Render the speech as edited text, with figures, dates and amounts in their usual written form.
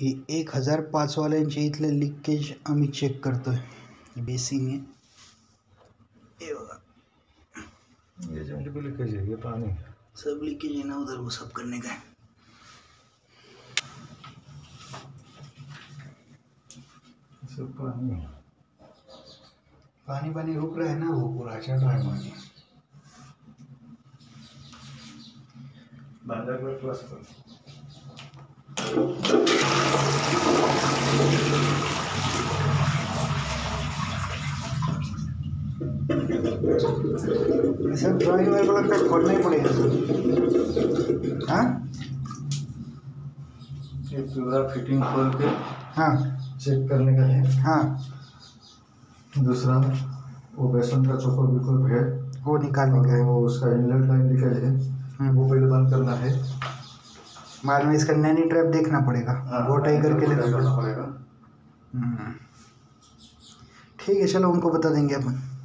हे 1500 वाल्यांचे इथले लिकेज आम्ही चेक करतोय. बेसिंग आहे हे बघा, ये जो लीकेज है ये पानी सब लीकेज है ना उधर, वो सब करने का है. सब पानी पानी पानी रुक रहा है ना, वो पूरा चल रहा है पानी. बंदर को प्लस कर सब ड्राइंग मेरे को लगता है खोलना ही पड़ेगा सर. हाँ ये पूरा फिटिंग खोल के हाँ चेक करने का है. हाँ दूसरा वो बेसन का चोको बिल्कुल है वो निकालने का है. वो उसका इनलेट लाइन लीकेज है वो पहले बंद करना है. बाद में इसका नैनी ट्रैप देखना पड़ेगा. वो टाइगर के लिए करना पड़ेगा. ठीक है, चलो उनको बता देंगे अपन.